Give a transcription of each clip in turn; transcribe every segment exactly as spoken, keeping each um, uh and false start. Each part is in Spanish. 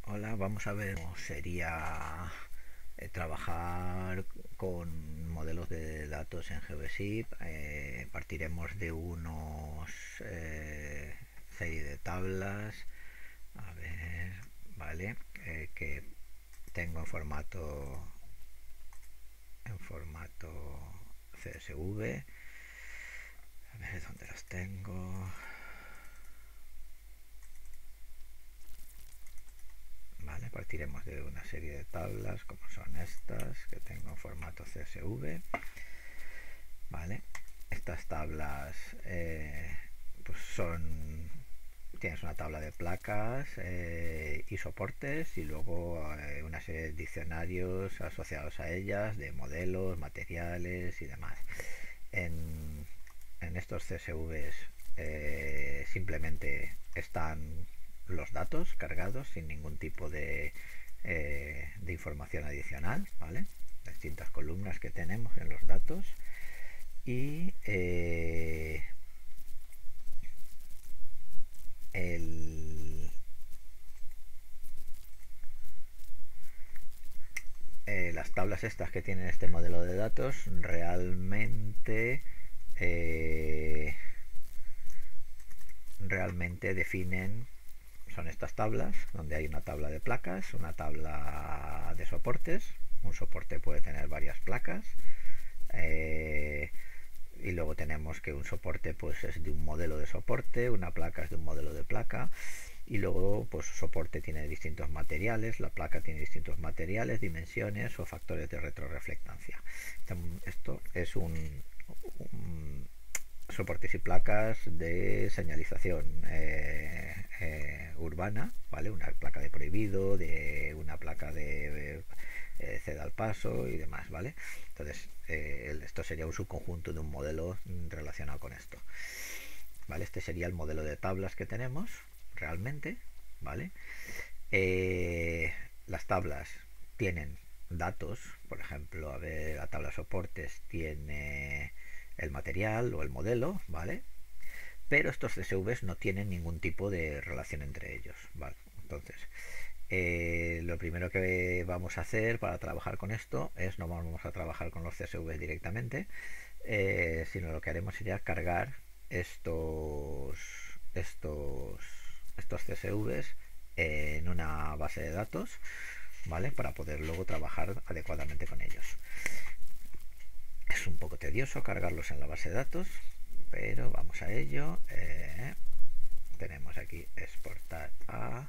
Hola, vamos a ver cómo sería eh, trabajar con modelos de datos en GeoGebSheet. Eh, partiremos de unos eh, serie de tablas. A ver, vale, eh, que tengo en formato en formato C S V. A ver dónde las tengo. Vale, partiremos de una serie de tablas como son estas que tengo en formato C S V. Vale, estas tablas eh, pues son, tienes una tabla de placas eh, y soportes y luego eh, una serie de diccionarios asociados a ellas de modelos, materiales y demás. En, en estos C S Vs eh, simplemente están los datos cargados sin ningún tipo de, eh, de información adicional, ¿vale? Distintas columnas que tenemos en los datos y eh, el, eh, las tablas estas que tienen este modelo de datos realmente eh, realmente definen, son estas tablas donde hay una tabla de placas, una tabla de soportes. Un soporte puede tener varias placas, eh, y luego tenemos que un soporte pues es de un modelo de soporte, una placa es de un modelo de placa, y luego pues soporte tiene distintos materiales, la placa tiene distintos materiales, dimensiones o factores de retroreflectancia. Esto es un, un soportes y placas de señalización eh, eh, urbana, ¿vale? Una placa de prohibido, de una placa de eh, ceda al paso y demás, ¿vale? Entonces, eh, esto sería un subconjunto de un modelo relacionado con esto, ¿vale? Este sería el modelo de tablas que tenemos realmente, ¿vale? Eh, las tablas tienen datos, por ejemplo, a ver, la tabla de soportes tiene el material o el modelo, ¿vale? Pero estos C S Vs no tienen ningún tipo de relación entre ellos, ¿vale? Entonces, eh, lo primero que vamos a hacer para trabajar con esto es no vamos a trabajar con los C S Vs directamente, eh, sino lo que haremos sería cargar estos estos estos C S Vs en una base de datos, ¿vale? Para poder luego trabajar adecuadamente con ellos. Es un poco tedioso cargarlos en la base de datos, pero vamos a ello. Eh, tenemos aquí exportar a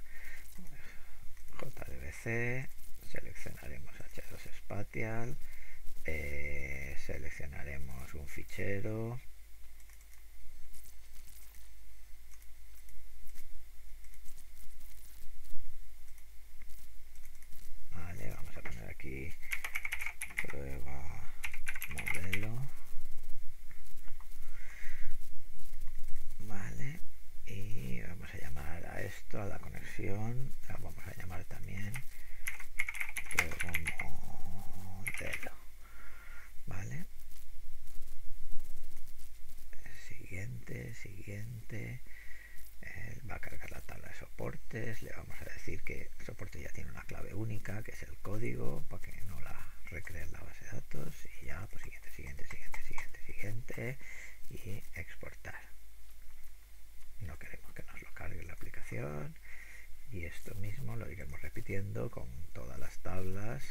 J D B C, seleccionaremos H dos Spatial, eh, seleccionaremos un fichero, vale, vamos a poner aquí prueba modelo, vale, y vamos a llamar a esto, a la conexión, la vamos a llamar también prueba modelo, vale, siguiente, siguiente, eh, va a cargar la tabla de soportes, le vamos a decir que el soporte ya tiene una clave única, que es el código, para que no la recree en la base de datos, y ya, pues siguiente, siguiente, siguiente, siguiente, siguiente, y exportar. No queremos que nos lo cargue la aplicación, y esto mismo lo iremos repitiendo con todas las tablas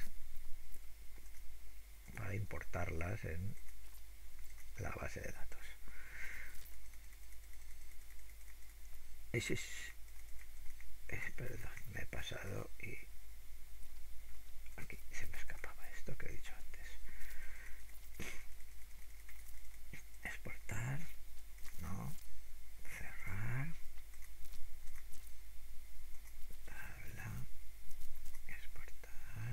para importarlas en la base de datos. Ese es, es, perdón, me he pasado y aquí se me escapaba esto que he dicho antes. Exportar, no, cerrar, tabla, exportar,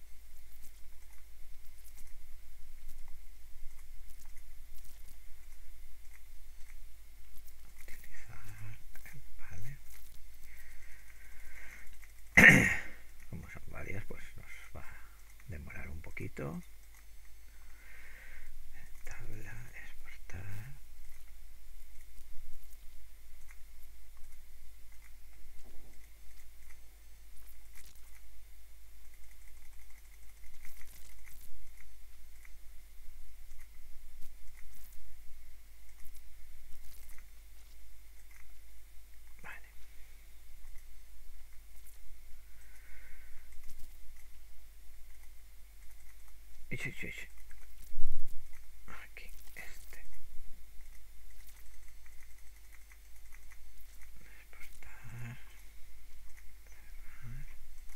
utilizar, vale. Como son varias, pues nos va a demorar un poquito. Tabla, exportar. sí, sí, sí. Aquí, este. Exportar. Cerrar.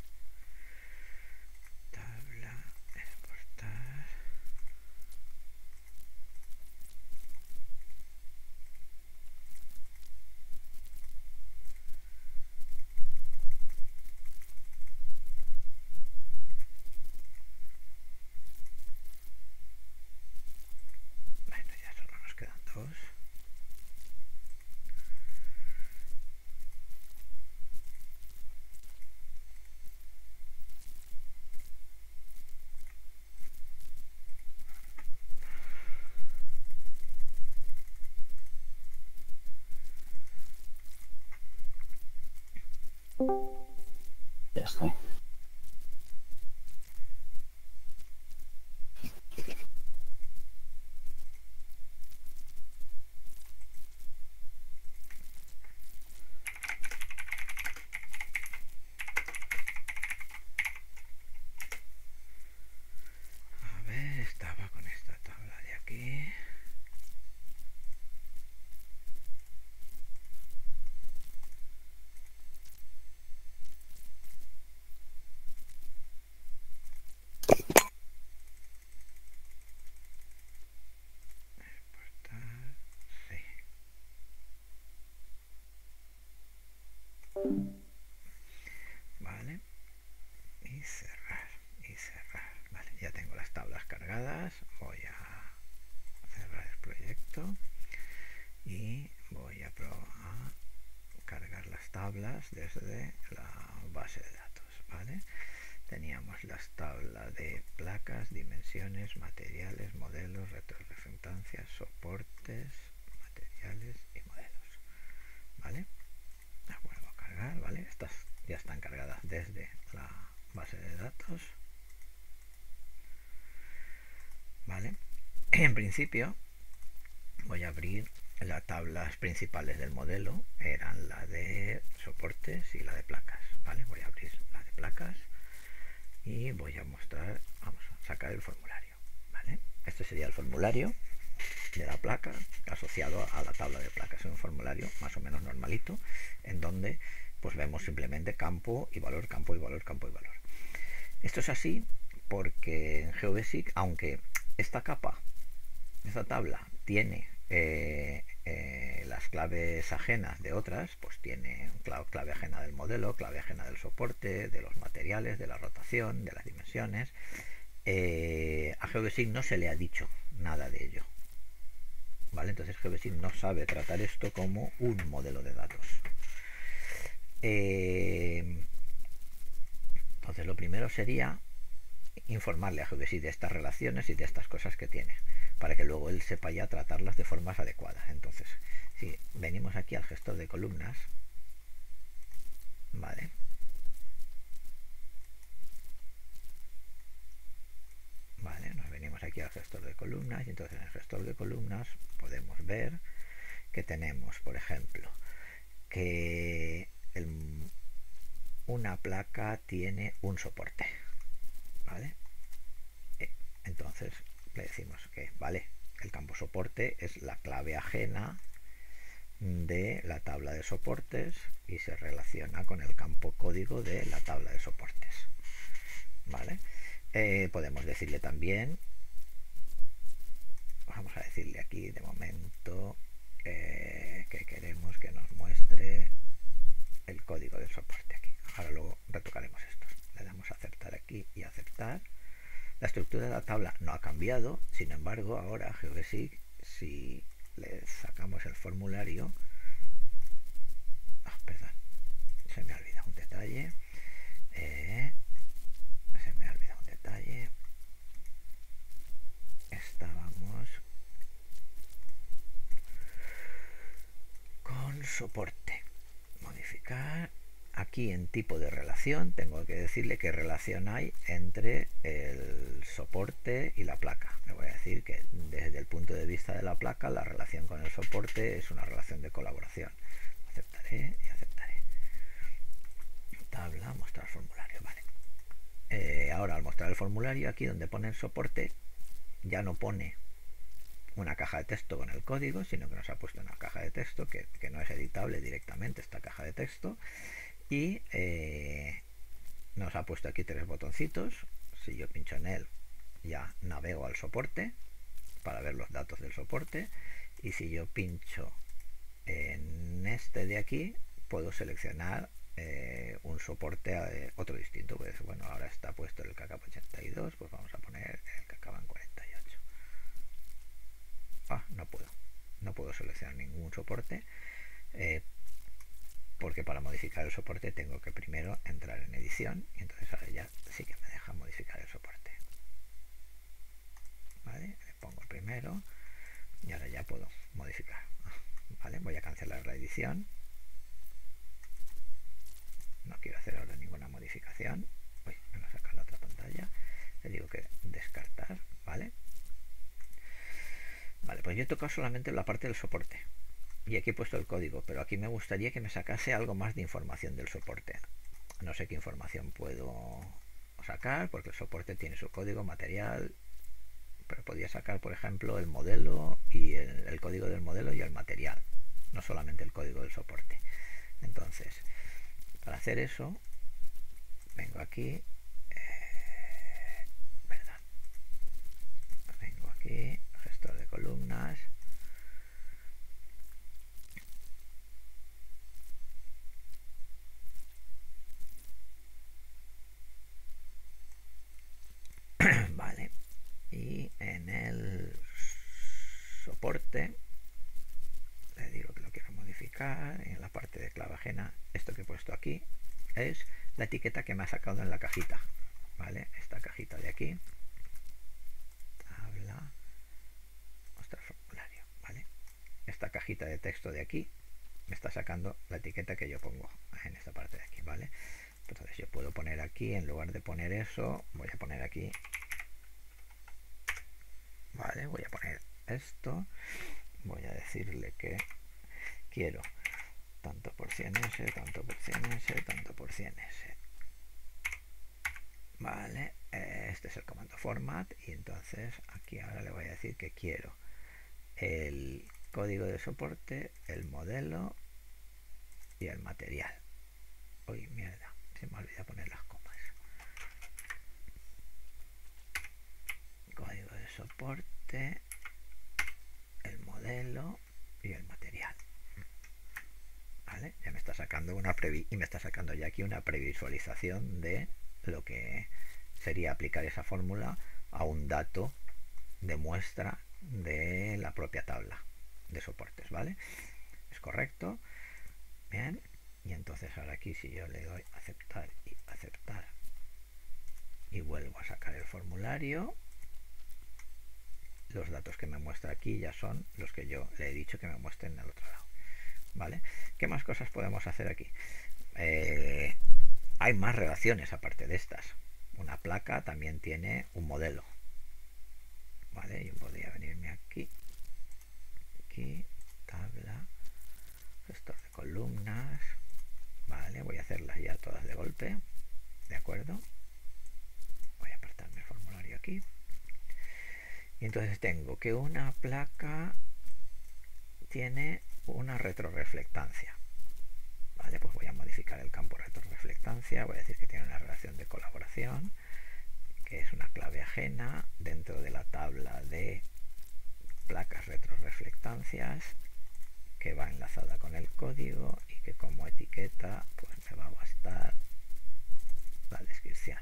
Tabla. Exportar. Bueno, ya solo nos quedan dos. Ya estoy. A ver, estaba con esta tabla de aquí. Exportar. Sí. Vale. Y cerrar. Y cerrar. Vale, ya tengo las tablas cargadas. Voy a cerrar el proyecto. Y voy a, a cargar las tablas desde la base de datos. Vale. Teníamos las tablas de placas, dimensiones, materiales, modelos, retroreferencias, soportes, materiales y modelos. ¿Vale? Las vuelvo a cargar, ¿vale? Estas ya están cargadas desde la base de datos. ¿Vale? En principio voy a abrir las tablas principales del modelo. Eran la de soportes y la de placas. ¿Vale? Voy a abrir la de placas. Y voy a mostrar, vamos a sacar el formulario, ¿vale? Este sería el formulario de la placa asociado a la tabla de placas. Es un formulario más o menos normalito en donde pues vemos simplemente campo y valor, campo y valor, campo y valor. Esto es así porque en Geodesic, aunque esta capa, esta tabla tiene eh, eh, las claves ajenas de otras, pues tiene clave, clave ajena del modelo, clave ajena del soporte, de los materiales, de la rotación, de las dimensiones. Eh, a Geodesic no se le ha dicho nada de ello, ¿vale? Entonces Geodesic no sabe tratar esto como un modelo de datos. Eh, entonces lo primero sería informarle a Geodesic de estas relaciones y de estas cosas que tiene, para que luego él sepa ya tratarlas de formas adecuadas. Entonces, si venimos aquí al gestor de columnas, vale, vale, nos venimos aquí al gestor de columnas y entonces en el gestor de columnas podemos ver que tenemos, por ejemplo, que el, una placa tiene un soporte, vale. Entonces le decimos que, vale, el campo soporte es la clave ajena de la tabla de soportes y se relaciona con el campo código de la tabla de soportes, ¿vale? Eh, podemos decirle también, vamos a decirle aquí de momento eh, que queremos que nos muestre el código del soporte aquí. Ahora luego retocaremos esto. Le damos a aceptar aquí y aceptar. La estructura de la tabla no ha cambiado, sin embargo ahora Geodesic, si le sacamos el formulario, oh, perdón, se me ha olvidado un detalle, eh, se me ha olvidado un detalle, estábamos con soporte, modificar, aquí en tipo de relación tengo que decirle qué relación hay entre el soporte y la placa. Le voy a decir que desde el punto de vista de la placa la relación con el soporte es una relación de colaboración. Aceptaré y aceptaré. Tabla, mostrar formulario, vale. eh, ahora al mostrar el formulario, aquí donde pone el soporte, ya no pone una caja de texto con el código, sino que nos ha puesto una caja de texto que, que no es editable directamente, esta caja de texto, y eh, nos ha puesto aquí tres botoncitos. Si yo pincho en él, ya navego al soporte para ver los datos del soporte, y si yo pincho en este de aquí, puedo seleccionar eh, un soporte eh, otro distinto. Pues bueno, ahora está puesto el que acaba ochenta y dos, pues vamos a poner el que acaba en cuarenta y ocho. Ah, no puedo no puedo seleccionar ningún soporte, eh, porque para modificar el soporte tengo que primero entrar en edición, y entonces ahora ya sí que me deja modificar el soporte. Vale, le pongo el primero y ahora ya puedo modificar. Vale, voy a cancelar la edición, no quiero hacer ahora ninguna modificación. Uy, me va a sacar la otra pantalla, le digo que descartar. Vale, vale, pues yo he tocado solamente la parte del soporte y aquí he puesto el código, pero aquí me gustaría que me sacase algo más de información del soporte. No sé qué información puedo sacar, porque el soporte tiene su código, material, pero podría sacar, por ejemplo, el modelo y el, el código del modelo y el material, no solamente el código del soporte. Entonces, para hacer eso, vengo aquí, eh, ¿verdad? Vengo aquí, gestor de columnas. Vale, y en el soporte le digo que lo quiero modificar. En la parte de clave ajena, esto que he puesto aquí es la etiqueta que me ha sacado en la cajita. Vale, esta cajita de aquí, tabla, mostrar formulario. Vale, esta cajita de texto de aquí me está sacando la etiqueta que yo pongo en esta parte de aquí. Vale, entonces yo puedo poner aquí, en lugar de poner eso, voy a poner aquí. Vale, voy a poner esto, voy a decirle que quiero tanto por cien ese, tanto por cien ese, tanto por cien ese. Vale, este es el comando format, y entonces aquí ahora le voy a decir que quiero el código de soporte, el modelo y el material. Uy, mierda, se me olvida poner las comas. Código de soporte, el modelo y el material. Vale, ya me está sacando una previ y me está sacando ya aquí una previsualización de lo que sería aplicar esa fórmula a un dato de muestra de la propia tabla de soportes. Vale, es correcto. Bien, y entonces ahora aquí, si yo le doy aceptar y aceptar y vuelvo a sacar el formulario, los datos que me muestra aquí ya son los que yo le he dicho que me muestren al otro lado. Vale, ¿qué más cosas podemos hacer aquí? Eh, hay más relaciones aparte de estas. Una placa también tiene un modelo. Vale, yo podría venirme aquí, aquí, tabla, gestor de columnas. Vale, voy a hacerlas ya todas de golpe. De acuerdo, voy a apartarme el formulario aquí. Y entonces tengo que una placa tiene una retroreflectancia. Vale, pues voy a modificar el campo retroreflectancia. Voy a decir que tiene una relación de colaboración, que es una clave ajena dentro de la tabla de placas retroreflectancias, que va enlazada con el código y que como etiqueta pues me va a bastar la descripción.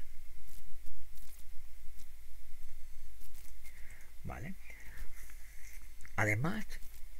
Vale, además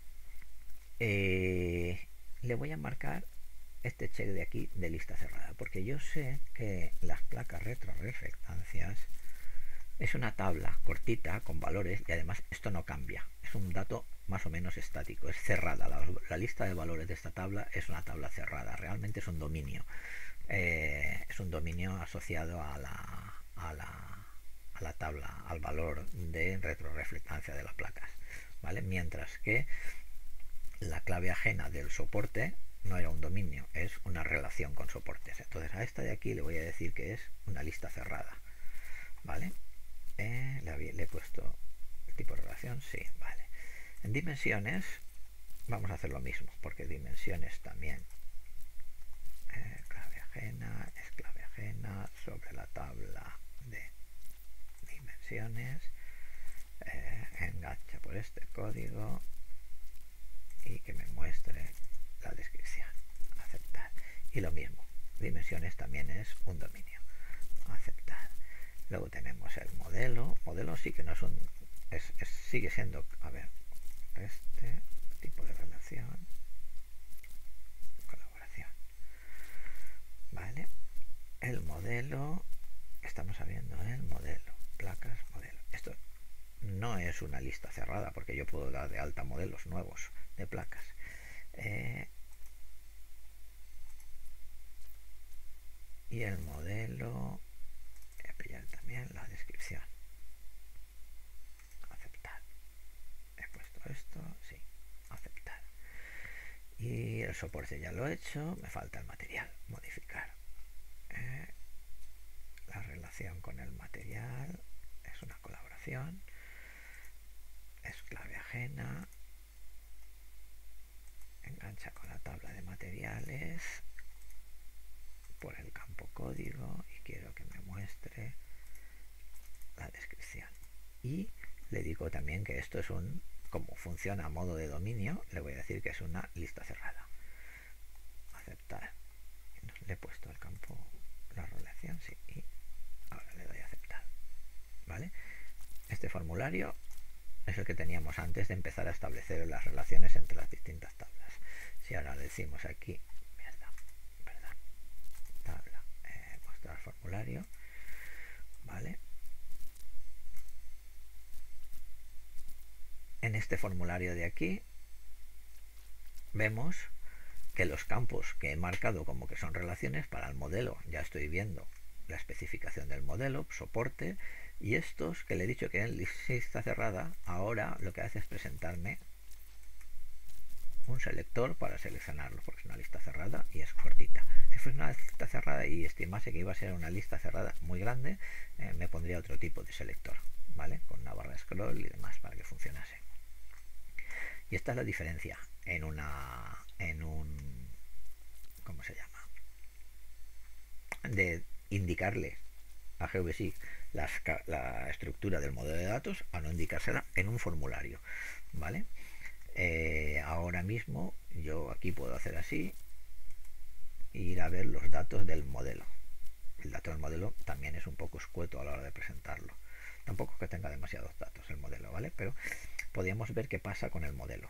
eh, le voy a marcar este check de aquí de lista cerrada, porque yo sé que las placas retroreflectancias es una tabla cortita con valores, y además esto no cambia, es un dato más o menos estático, es cerrada. La, la lista de valores de esta tabla es una tabla cerrada, realmente es un dominio, eh, es un dominio asociado a la, a la, a la tabla, al valor de retroreflectancia de las placas. ¿Vale? Mientras que la clave ajena del soporte no era un dominio, es una relación con soportes. Entonces a esta de aquí le voy a decir que es una lista cerrada, ¿vale? Eh, le, le he puesto el tipo de relación, sí, vale. En dimensiones vamos a hacer lo mismo, porque dimensiones también, eh, clave ajena, es clave ajena sobre la tabla de dimensiones, eh, engancha por este código y que me muestre la descripción, aceptar. Y lo mismo, dimensiones también es un dominio, aceptar. Luego tenemos el modelo, modelo sí que no es un, es, es, sigue siendo, a ver, este tipo de relación, colaboración, vale. El modelo, estamos abriendo el modelo, placas, modelo. Esto no es una lista cerrada porque yo puedo dar de alta modelos nuevos de placas. Eh, y el modelo, voy a pillar también la descripción, aceptar. He puesto esto, sí, aceptar. Y el soporte ya lo he hecho, me falta el material, modificar. Eh, la relación con el material es una colaboración, es clave ajena, engancha con la tabla de materiales por el campo código y quiero que me muestre la descripción. Y le digo también que esto es un, como funciona a modo de dominio, le voy a decir que es una lista cerrada. Aceptar. Le he puesto al campo la relación, sí, y ahora le doy a aceptar. ¿Vale? Este formulario es el que teníamos antes de empezar a establecer las relaciones entre las distintas tablas. Si ahora le decimos aquí, mierda, perdón, tabla, eh, mostrar formulario, ¿vale? En este formulario de aquí vemos que los campos que he marcado como que son relaciones para el modelo, ya estoy viendo la especificación del modelo, soporte, y estos que le he dicho que en lista cerrada, ahora lo que hace es presentarme un selector para seleccionarlo, porque es una lista cerrada y es cortita. Si fuese una lista cerrada y estimase que iba a ser una lista cerrada muy grande, eh, me pondría otro tipo de selector, ¿vale? Con una barra de scroll y demás para que funcionase. Y esta es la diferencia en una, en un, ¿cómo se llama? De indicarle a GeoBasic la, la estructura del modelo de datos a no indicársela en un formulario, ¿vale? Eh, ahora mismo yo aquí puedo hacer así e ir a ver los datos del modelo. El dato del modelo también es un poco escueto a la hora de presentarlo. Tampoco es que tenga demasiados datos el modelo, ¿vale? Pero podríamos ver qué pasa con el modelo,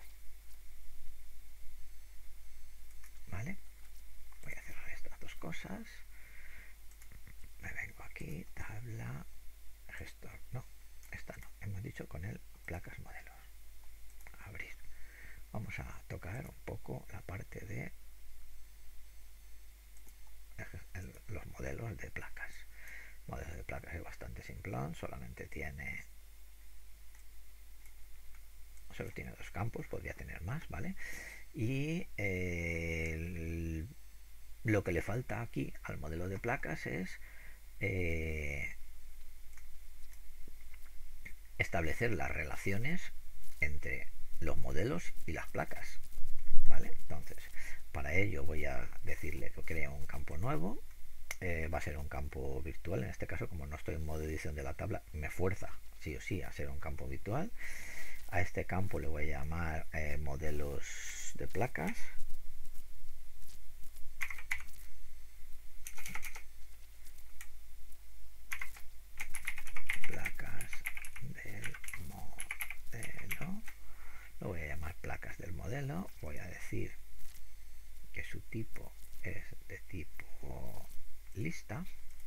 ¿vale? Voy a cerrar estas dos cosas. Me vengo aquí, tabla, gestor. No, esta no. Hemos dicho con el placas modelos. Abrir. Vamos a tocar un poco la parte de el, los modelos de placas. Modelos de placas es bastante simplón, solamente tiene solo tiene dos campos, podría tener más, ¿vale? Y eh, el, lo que le falta aquí al modelo de placas es eh, establecer las relaciones entre los modelos y las placas, ¿vale? Entonces, para ello voy a decirle que cree un campo nuevo. Eh, va a ser un campo virtual. En este caso, como no estoy en modo edición de la tabla, me fuerza sí o sí a ser un campo virtual. A este campo le voy a llamar eh, modelos de placas. Placas del modelo. Lo voy a llamar placas del modelo. Voy a decir que su tipo es de tipo lista.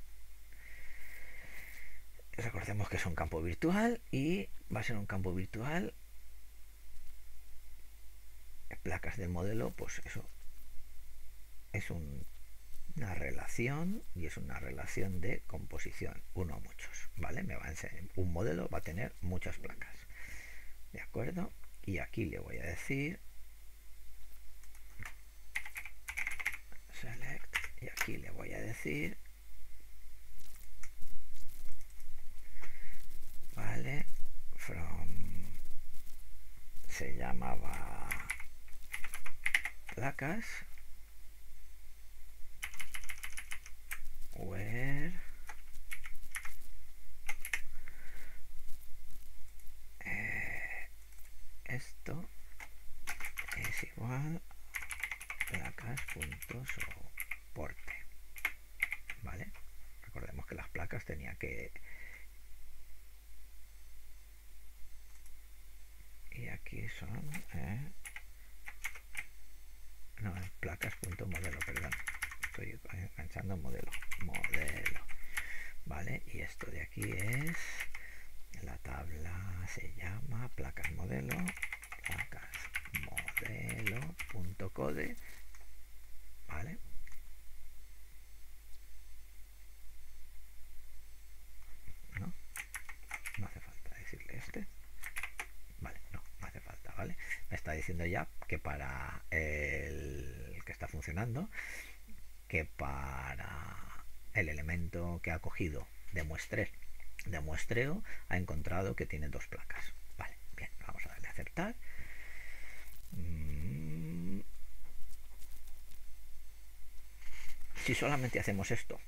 Recordemos que es un campo virtual y va a ser un campo virtual. Placas del modelo, pues eso es un, una relación y es una relación de composición, uno a muchos, ¿vale? Me va a enseñar, un modelo va a tener muchas placas, ¿de acuerdo? Y aquí le voy a decir Y aquí le voy a decir, vale, from, se llamaba placas, where eh, esto es igual placas.soporte, ¿vale? Recordemos que las placas tenía que, y aquí son eh, no, placas.modelo, perdón, estoy enganchando modelo, modelo, vale, y esto de aquí es la tabla, se llama placas modelo, placas modelo.code, vale. No, no hace falta decirle este, vale, no, no hace falta, vale. Me está diciendo ya que para el que está funcionando, que para el elemento que ha cogido de muestreo, de muestreo ha encontrado que tiene dos placas. Vale, bien, vamos a darle a aceptar. Mm. Si solamente hacemos esto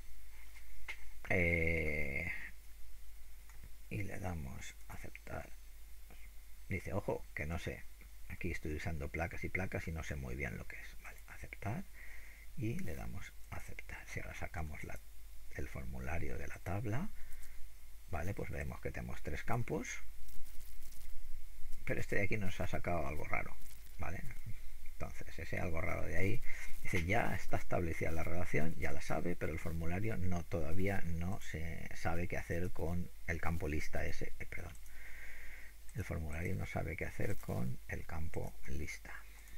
eh, y le damos a aceptar, dice, ojo, que no sé, aquí estoy usando placas y placas y no sé muy bien lo que es. Vale, aceptar, y le damos a aceptar. Si ahora sacamos la, el formulario de la tabla, vale, pues vemos que tenemos tres campos, pero este de aquí nos ha sacado algo raro, vale. Entonces ese algo raro de ahí dice, ya está establecida la relación, ya la sabe, pero el formulario no, todavía no se sabe qué hacer con el campo lista ese, eh, perdón, el formulario no sabe qué hacer con el campo lista.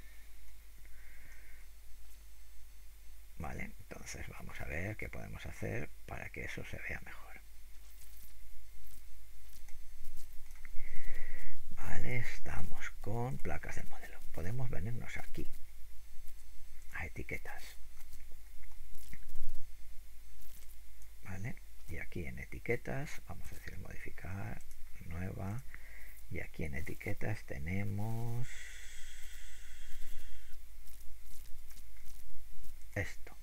Vale, entonces vamos a ver qué podemos hacer para que eso se vea mejor. Vale, estamos con placas del modelo. Podemos venirnos aquí a etiquetas, vale, y aquí en etiquetas vamos a decir modificar, nueva, y aquí en etiquetas tenemos esto,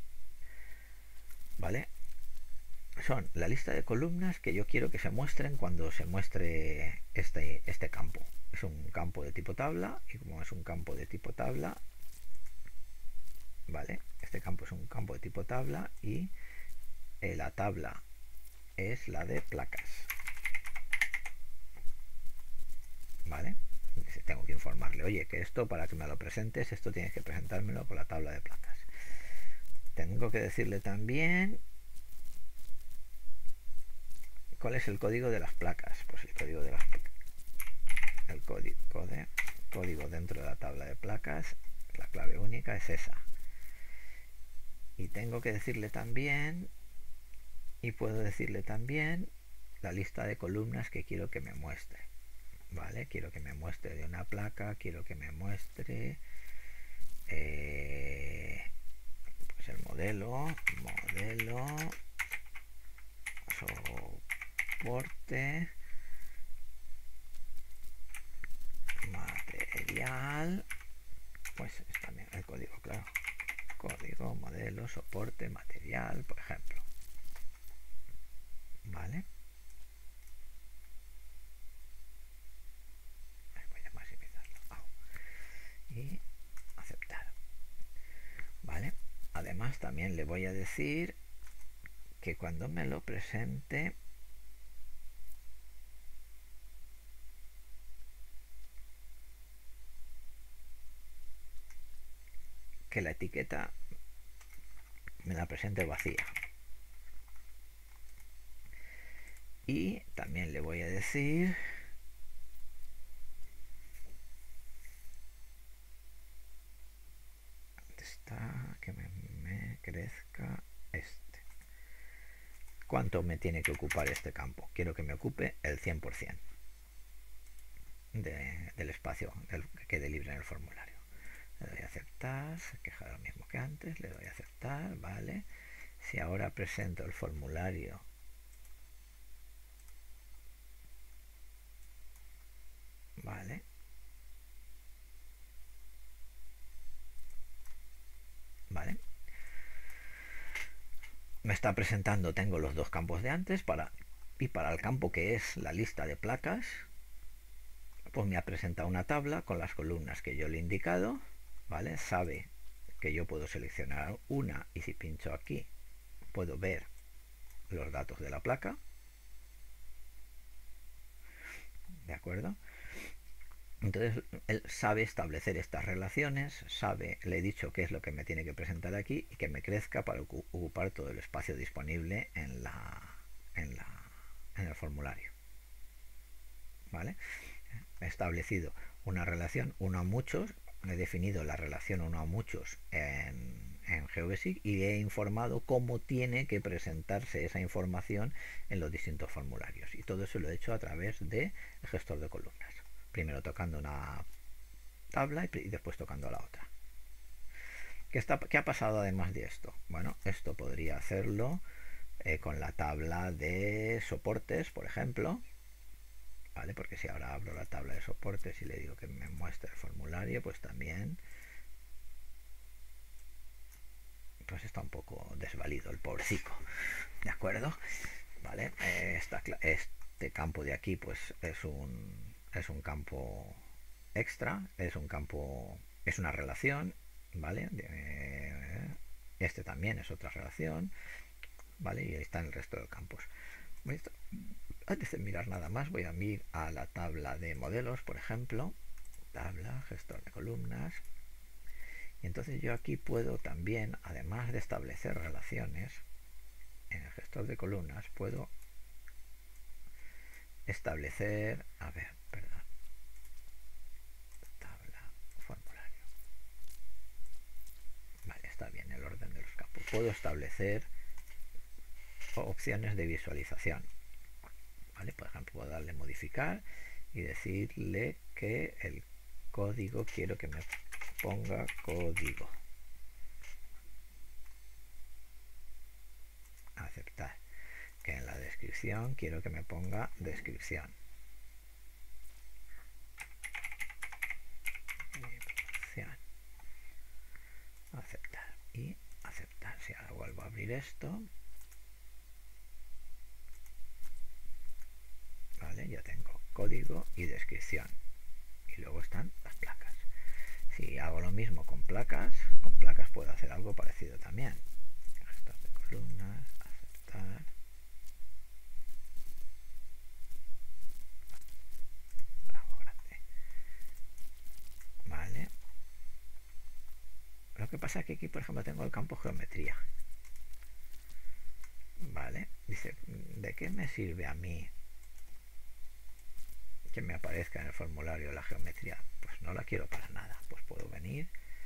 vale, son la lista de columnas que yo quiero que se muestren cuando se muestre este, este campo. Es un campo de tipo tabla, y como es un campo de tipo tabla, vale, este campo es un campo de tipo tabla, y eh, la tabla es la de placas, vale. Tengo que informarle, oye, que esto para que me lo presentes, esto tienes que presentármelo con la tabla de placas. Tengo que decirle también cuál es el código de las placas. Pues el código de las el código, code, código dentro de la tabla de placas, la clave única es esa. Y tengo que decirle también, y puedo decirle también la lista de columnas que quiero que me muestre. Vale, quiero que me muestre de una placa, quiero que me muestre eh, pues el modelo, modelo, soporte, material, pues es también el código, claro, código, modelo, soporte, material, por ejemplo, vale. Voy a maximizarlo. Oh. Y aceptar, vale. Además también le voy a decir que cuando me lo presente que la etiqueta me la presente vacía, y también le voy a decir ¿dónde está? Que me, me crezca este, cuánto me tiene que ocupar este campo. Quiero que me ocupe el cien por ciento de, del espacio del, que quede libre en el formulario. le doy a aceptar, se queja lo mismo que antes, le doy a aceptar, vale. Si ahora presento el formulario, vale, vale, me está presentando, tengo los dos campos de antes para, y para el campo que es la lista de placas, pues me ha presentado una tabla con las columnas que yo le he indicado, vale, sabe que yo puedo seleccionar una y si pincho aquí puedo ver los datos de la placa, ¿de acuerdo? Entonces él sabe establecer estas relaciones, sabe, le he dicho qué es lo que me tiene que presentar aquí y que me crezca para ocupar todo el espacio disponible en la, en la, en el formulario, ¿vale? He establecido una relación uno a muchos, he definido la relación uno a muchos en, en GeoGesic y he informado cómo tiene que presentarse esa información en los distintos formularios. Y todo eso lo he hecho a través del gestor de columnas. Primero tocando una tabla y después tocando la otra. ¿Qué, está, ¿Qué ha pasado además de esto? Bueno, esto podría hacerlo eh, con la tabla de soportes, por ejemplo. ¿Vale? Porque si ahora abro la tabla de soportes y le digo que me muestre el formulario, pues también pues está un poco desvalido el pobrecito, ¿de acuerdo? ¿Vale? Eh, esta, este campo de aquí pues es un es un campo extra, es un campo, es una relación, ¿vale? Este también es otra relación, ¿vale? Y ahí está el resto de campos. Antes de mirar nada más voy a ir a la tabla de modelos, por ejemplo, tabla, gestor de columnas, y entonces yo aquí puedo también, además de establecer relaciones en el gestor de columnas, puedo establecer, a ver, perdón, tabla, formulario, vale, está bien el orden de los campos. Puedo establecer opciones de visualización, vale, por ejemplo puedo darle modificar y decirle que el código quiero que me ponga código, aceptar, que en la descripción quiero que me ponga descripción, aceptar y aceptar. Si ahora vuelvo a abrir esto, vale, ya tengo código y descripción y luego están las placas. Si hago lo mismo con placas, con placas puedo hacer algo parecido también. Gestor de columnas, aceptar, bravo, grande, vale. Lo que pasa es que aquí, por ejemplo, tengo el campo geometría, vale. Dice, ¿de qué me sirve a mí que me aparezca en el formulario la geometría? Pues no la quiero para nada. Pues puedo venir,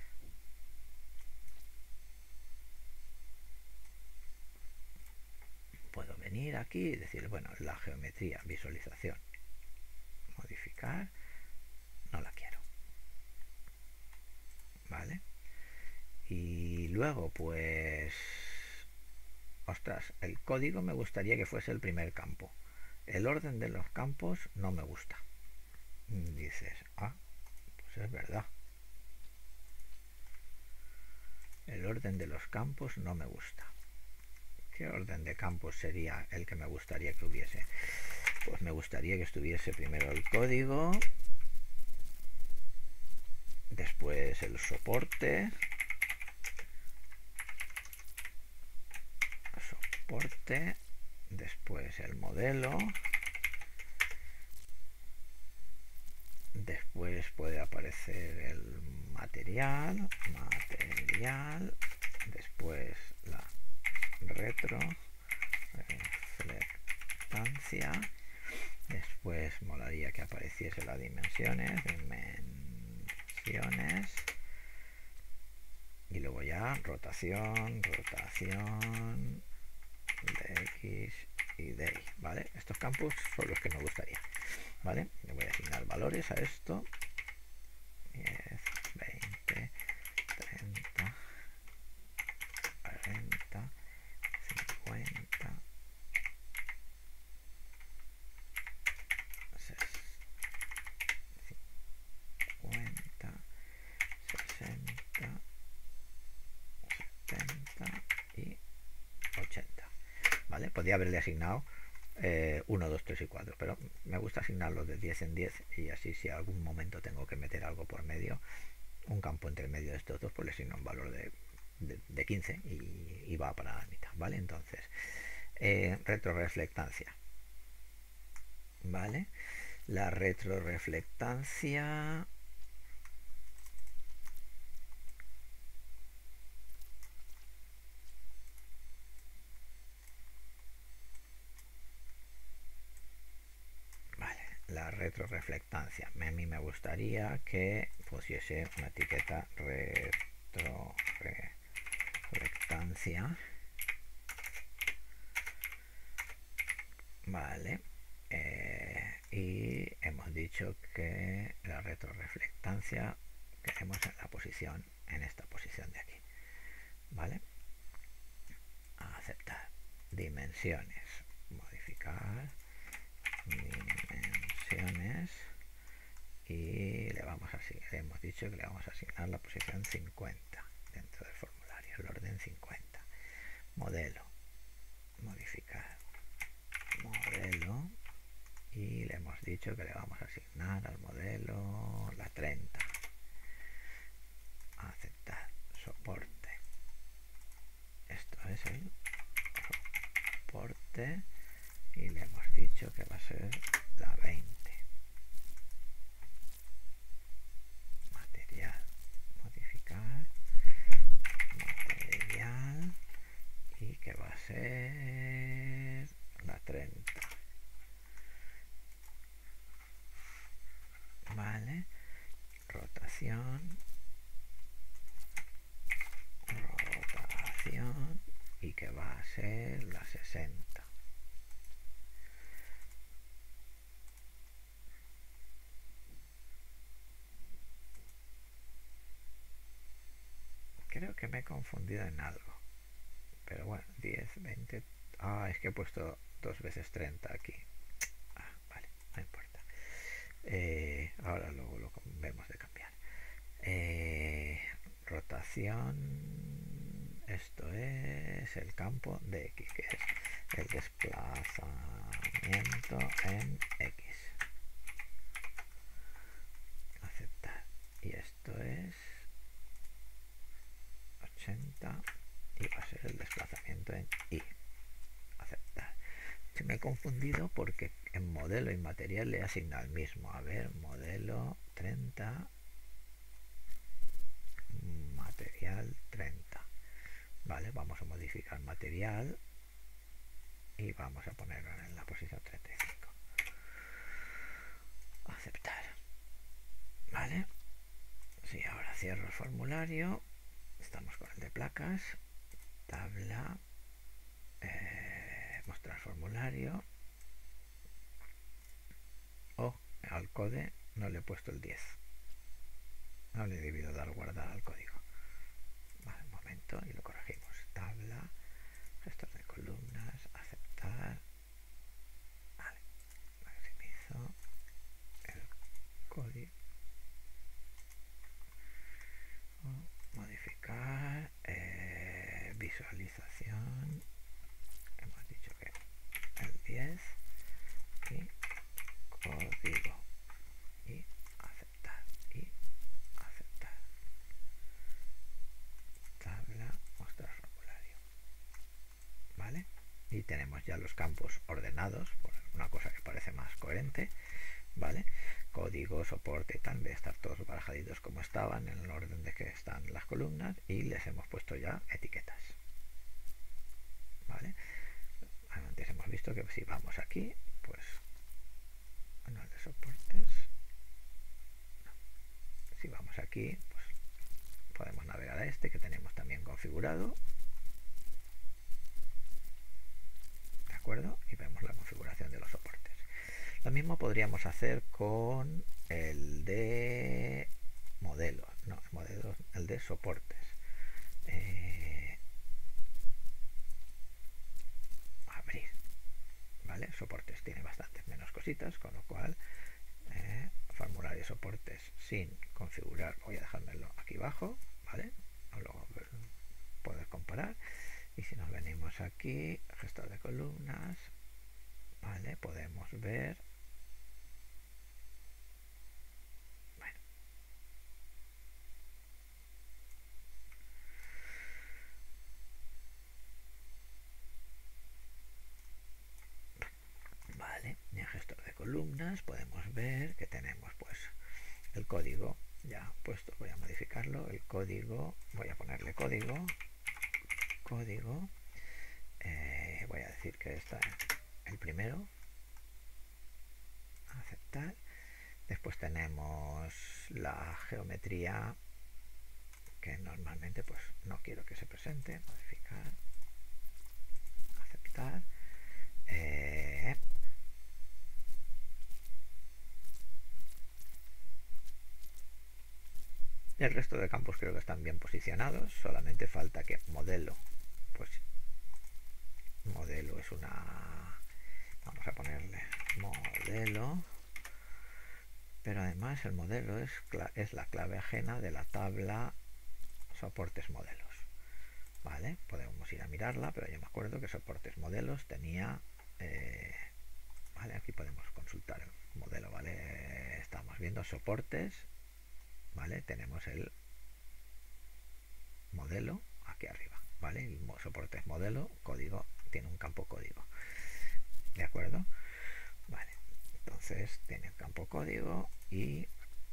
puedo venir aquí y decir, bueno, la geometría, visualización, modificar, no la quiero, vale. Y luego pues, ostras, el código me gustaría que fuese el primer campo, el orden de los campos no me gusta. Dices, ah, pues es verdad, el orden de los campos no me gusta. ¿Qué orden de campos sería el que me gustaría que hubiese? Pues me gustaría que estuviese primero el código, después el soporte, soporte, después el modelo, después puede aparecer el material, material, después la retroreflectancia, después molaría que apareciese las dimensiones, dimensiones, y luego ya rotación, rotación de X y de Y, ¿vale? Estos campos son los que me gustaría, ¿vale? Le voy a asignar valores a esto, diez, veinte, podía haberle asignado eh, uno, dos, tres y cuatro, pero me gusta asignarlos de diez en diez y así si algún momento tengo que meter algo por medio, un campo entre medio de estos dos, pues le asigno un valor de, de, de quince y, y va para la mitad, ¿vale? Entonces, eh, retroreflectancia, ¿vale? La retroreflectancia vale, la retroreflectancia. A mí me gustaría que pusiese una etiqueta retroreflectancia, vale. Eh, y hemos dicho que la retroreflectancia queremos en la posición, en esta posición de aquí, vale. Aceptar. Dimensiones, modificar dimensiones y le vamos a le hemos dicho que le vamos a asignar la posición cincuenta dentro del formulario, el orden cincuenta. Modelo, modificar modelo y le hemos dicho que le vamos a asignar al modelo la treinta. Aceptar. Soporte, esto es el soporte y le hemos dicho que va a ser la veinte. Material, modificar material y que va a ser la treinta. Vale, rotación, rotación y que va a ser la sesenta. Creo que me he confundido en algo, pero bueno, diez, veinte. Ah, es que he puesto dos veces treinta aquí. Ah, vale, no importa. Eh, ahora luego lo vemos de cambiar. Eh, rotación, esto es el campo de X, que es el desplazamiento en X. Aceptar. Y esto es ochenta y va a ser el desplazamiento en Y. Aceptar. Se me he confundido porque en modelo y material le he asignado el mismo. A ver, modelo treinta, material treinta. Vale, vamos a modificar material y vamos a ponerlo en la posición treinta y cinco. Aceptar. Vale. Sí, ahora cierro el formulario. Estamos con el de placas. Tabla. Eh, mostrar formulario. Oh, al code no le he puesto el diez. No le he debido dar guardar al código. Vale, un momento y lo corregimos. Tabla, gestor de columnas, aceptar. Vale, maximizo el código. Modificar eh, visualización. Hemos dicho que el diez y código y aceptar y aceptar. Tabla, mostrar formulario. Vale, y tenemos ya los campos ordenados por una cosa que parece más coherente. Vale, código, soporte, tal, de estar todos barajaditos como estaban en el orden de que están las columnas y les hemos puesto ya etiquetas. Vale, antes hemos visto que si vamos aquí, pues manual de soportes, no. Si vamos aquí, pues podemos navegar a este que tenemos también configurado, de acuerdo, y vemos la configuración de los soportes. Lo mismo podríamos hacer con el de modelos, no, el, modelo, el de soportes. Eh, abrir, ¿vale? Soportes tiene bastantes menos cositas, con lo cual eh, formulario de soportes sin configurar, voy a dejármelo aquí abajo, ¿vale? Luego poder comparar. Y si nos venimos aquí, gestor de columnas, vale, podemos ver, bueno, vale, en el gestor de columnas podemos ver que tenemos pues el código ya puesto. Voy a modificarlo, el código, voy a ponerle código, código, eh, voy a decir que está el primero, aceptar. Después tenemos la geometría, que normalmente pues no quiero que se presente, modificar, aceptar. Eh, el resto de campos creo que están bien posicionados, solamente falta que modelo, pues modelo es una, vamos a ponerle modelo, pero además el modelo es, es la clave ajena de la tabla soportes modelos. Vale, podemos ir a mirarla, pero yo me acuerdo que soportes modelos tenía, eh, vale, aquí podemos consultar el modelo, vale, estamos viendo soportes, vale, tenemos el modelo aquí arriba, vale, el soportes modelo, código, tiene un campo código, de acuerdo, vale, entonces tiene el campo código y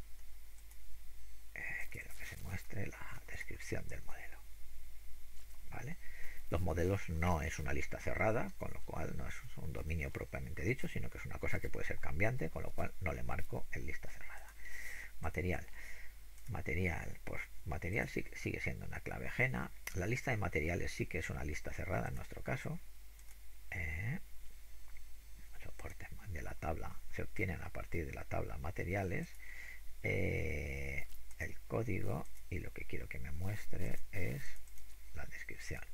eh, quiero que se muestre la descripción del modelo. ¿Vale? Los modelos no es una lista cerrada, con lo cual no es un dominio propiamente dicho, sino que es una cosa que puede ser cambiante, con lo cual no le marco en lista cerrada. Material. Material, pues material sí, sigue siendo una clave ajena. La lista de materiales sí que es una lista cerrada en nuestro caso. Eh, soportes de la tabla se obtienen a partir de la tabla materiales. Eh, el código, y lo que quiero que me muestre es la descripción.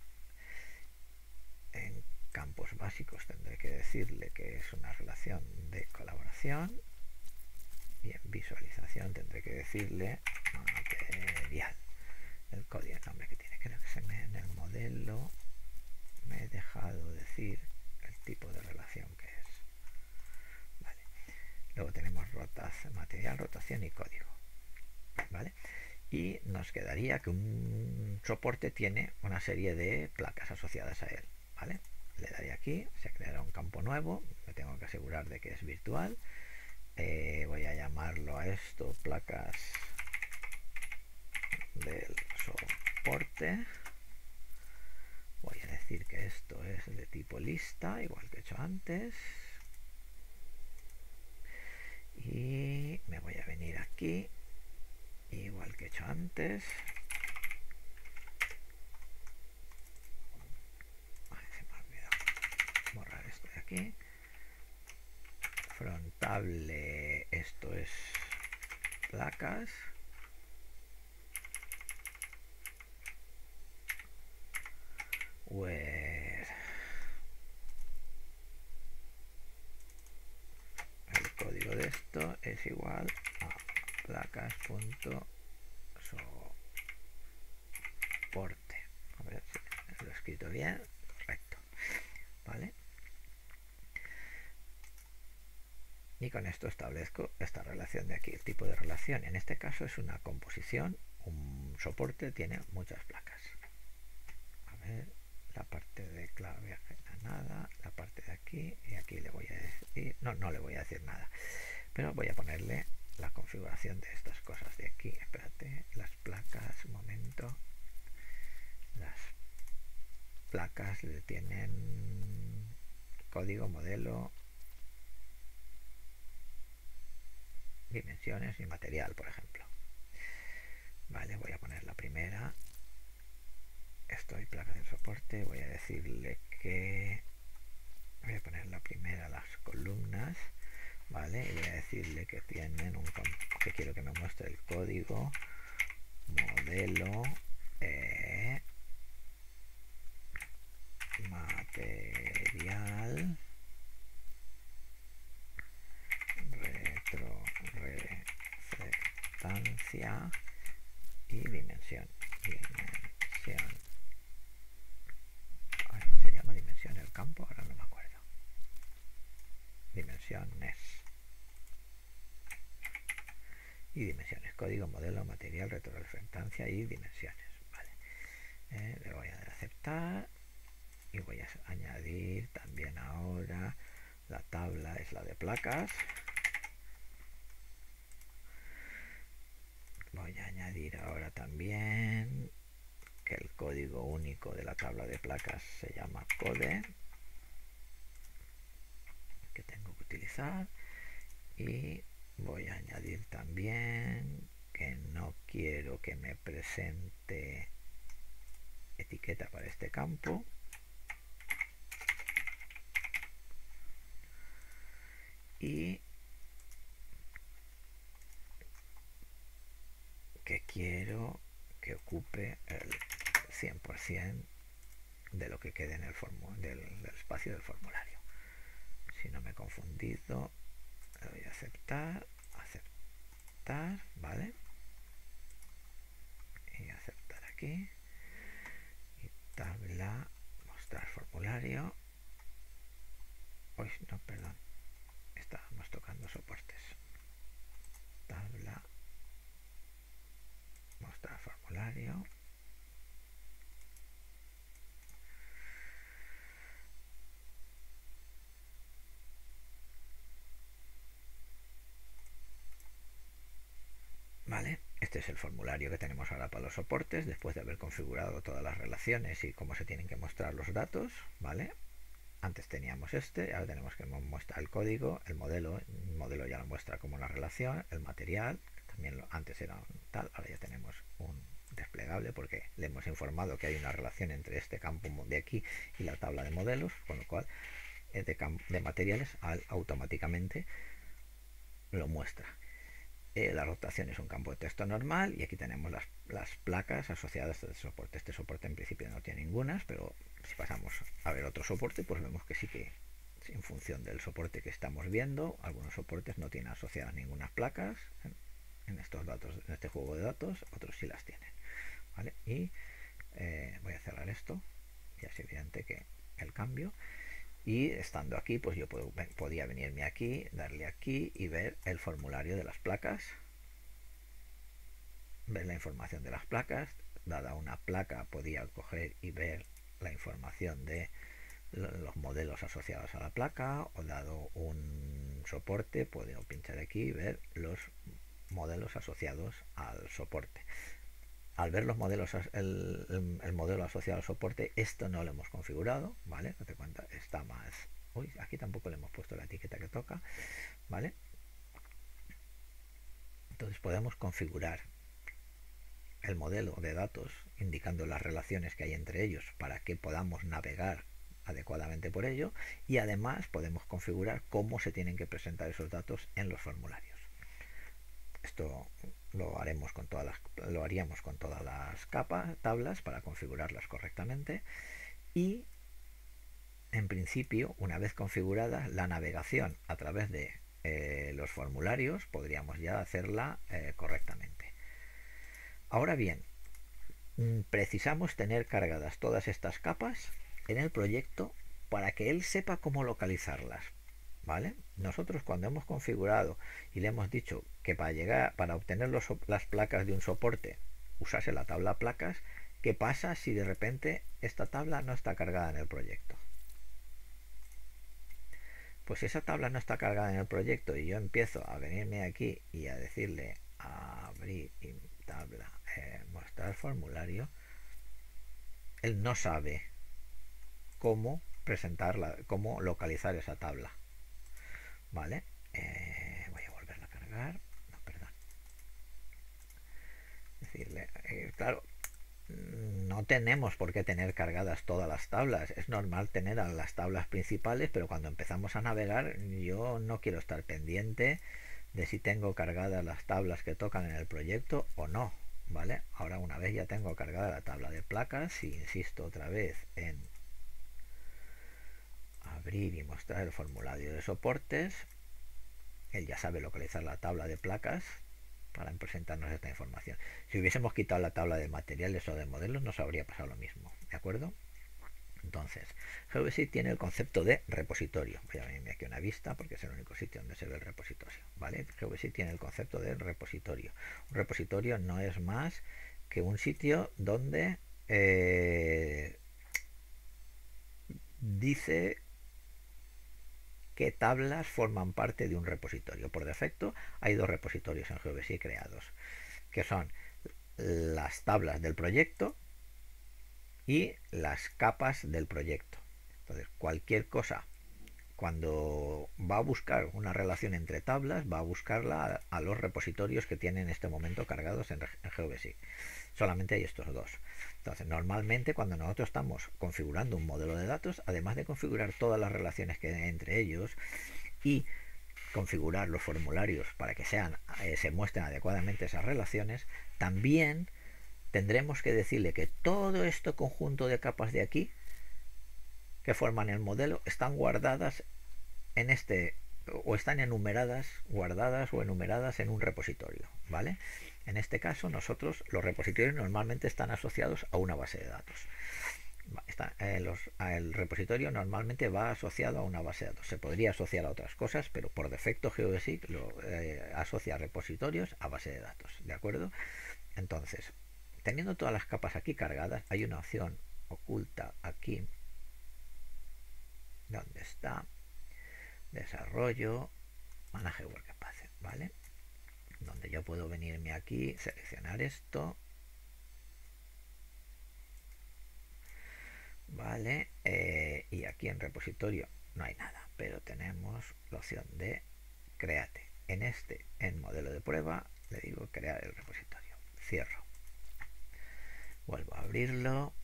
En campos básicos tendré que decirle que es una relación de colaboración, y en visualización tendré que decirle material, el código, el nombre que tiene. Creo que se me, en el modelo me he dejado decir el tipo de relación que es. Vale. Luego tenemos rotación, material, rotación y código. ¿Vale? Y nos quedaría que un soporte tiene una serie de placas asociadas a él, ¿vale? Le daría aquí, se creará un campo nuevo, me tengo que asegurar de que es virtual, eh, voy a llamarlo a esto placas del soporte, voy a decir que esto es de tipo lista, igual que he hecho antes, y me voy a venir aquí, igual que he hecho antes, se me ha olvidado borrar esto de aquí, frontable, esto es placas, where el código de esto es igual a placas.soporte, a ver si lo he escrito bien, correcto, vale, y con esto establezco esta relación de aquí. El tipo de relación en este caso es una composición, un soporte tiene muchas placas, a ver, la parte de clave ajena nada, la parte de aquí, y aquí le voy a decir, no, no le voy a decir nada, pero voy a ponerle la configuración de estas cosas de aquí. Espérate, las placas, un momento, las placas le tienen código, modelo, dimensiones y material, por ejemplo. Vale, voy a poner la primera, estoy placas de soporte, voy a decirle que voy a poner la primera, las columnas, vale, y voy a decirle que tienen un que quiero que me muestre el código, modelo, eh, material, retroreflectancia y dimensión, dimensión dimensiones. Y dimensiones, código, modelo, material, retroreferencia y dimensiones. Vale. Eh, le voy a dar a aceptar y voy a añadir también ahora la tabla, es la de placas. Voy a añadir ahora también que el código único de la tabla de placas se llama code, que tengo que utilizar. Y voy a añadir también que no quiero que me presente etiqueta para este campo. Y que quiero que ocupe el cien por ciento de lo que quede en el del, del espacio del formulario. Si no me he confundido, le doy a aceptar, aceptar, ¿vale? Y aceptar aquí. Y tabla, mostrar formulario. Uy, no, perdón. Estábamos tocando soportes. Tabla, mostrar formulario. Vale, este es el formulario que tenemos ahora para los soportes, después de haber configurado todas las relaciones y cómo se tienen que mostrar los datos, ¿vale? Antes teníamos este, ahora tenemos que mostrar el código, el modelo, el modelo ya lo muestra como una relación, el material, también lo, antes era un tal, ahora ya tenemos un desplegable porque le hemos informado que hay una relación entre este campo de aquí y la tabla de modelos, con lo cual de, de materiales automáticamente lo muestra. Eh, la rotación es un campo de texto normal y aquí tenemos las, las placas asociadas a este soporte. Este soporte en principio no tiene ninguna, pero si pasamos a ver otro soporte, pues vemos que sí que en función del soporte que estamos viendo, algunos soportes no tienen asociadas ninguna placas en, en estos datos, en este juego de datos, otros sí las tienen, ¿vale? Y eh, voy a cerrar esto, ya es evidente que el cambio. Y estando aquí, pues yo puedo, podía venirme aquí, darle aquí y ver el formulario de las placas, ver la información de las placas. Dada una placa podía coger y ver la información de los modelos asociados a la placa, o dado un soporte puedo pinchar aquí y ver los modelos asociados al soporte. Al ver los modelos, el, el, el modelo asociado al soporte, esto no lo hemos configurado, ¿vale? Date cuenta, está más... Uy, aquí tampoco le hemos puesto la etiqueta que toca, ¿vale? Entonces podemos configurar el modelo de datos indicando las relaciones que hay entre ellos para que podamos navegar adecuadamente por ello, y además podemos configurar cómo se tienen que presentar esos datos en los formularios. Esto lo haremos con todas las, lo haríamos con todas las capas, tablas, para configurarlas correctamente. Y en principio, una vez configurada la navegación a través de eh, los formularios, podríamos ya hacerla eh, correctamente. Ahora bien, precisamos tener cargadas todas estas capas en el proyecto para que él sepa cómo localizarlas, ¿vale? Nosotros cuando hemos configurado y le hemos dicho que para llegar, para obtener los, las placas de un soporte usase la tabla placas, ¿qué pasa si de repente esta tabla no está cargada en el proyecto? Pues si esa tabla no está cargada en el proyecto y yo empiezo a venirme aquí y a decirle a abrir tabla, eh, mostrar formulario, él no sabe cómo presentarla, cómo localizar esa tabla, ¿vale? Eh, voy a volverla a cargar. No, perdón. Decirle, eh, claro, no tenemos por qué tener cargadas todas las tablas. Es normal tener a las tablas principales, pero cuando empezamos a navegar, yo no quiero estar pendiente de si tengo cargadas las tablas que tocan en el proyecto o no, ¿vale? Ahora, una vez ya tengo cargada la tabla de placas, y insisto otra vez en abrir y mostrar el formulario de soportes, él ya sabe localizar la tabla de placas para presentarnos esta información. Si hubiésemos quitado la tabla de materiales o de modelos, nos habría pasado lo mismo, ¿de acuerdo? Entonces, GeoBasic tiene el concepto de repositorio. Voy a venirme aquí a una vista porque es el único sitio donde se ve el repositorio, ¿vale? GeoBasic tiene el concepto de repositorio. Un repositorio no es más que un sitio donde eh, dice qué tablas forman parte de un repositorio. Por defecto hay dos repositorios en GeoBasic creados, que son las tablas del proyecto y las capas del proyecto. Entonces, cualquier cosa, cuando va a buscar una relación entre tablas, va a buscarla a, a los repositorios que tienen en este momento cargados en, en GeoBasic. Solamente hay estos dos. Entonces, normalmente cuando nosotros estamos configurando un modelo de datos, además de configurar todas las relaciones que hay entre ellos y configurar los formularios para que sean eh, se muestren adecuadamente esas relaciones, también tendremos que decirle que todo este conjunto de capas de aquí que forman el modelo están guardadas en este, o están enumeradas, guardadas o enumeradas en un repositorio, ¿vale? En este caso, nosotros, los repositorios normalmente están asociados a una base de datos. Está, eh, los, el repositorio normalmente va asociado a una base de datos. Se podría asociar a otras cosas, pero por defecto GeoBasic lo eh, asocia repositorios a base de datos, ¿de acuerdo? Entonces, teniendo todas las capas aquí cargadas, hay una opción oculta aquí donde está desarrollo, manage workspace, ¿vale? Donde yo puedo venirme aquí, seleccionar esto, vale, eh, y aquí en repositorio no hay nada, pero tenemos la opción de créate. En este, en modelo de prueba, le digo crear el repositorio, cierro, vuelvo a abrirlo,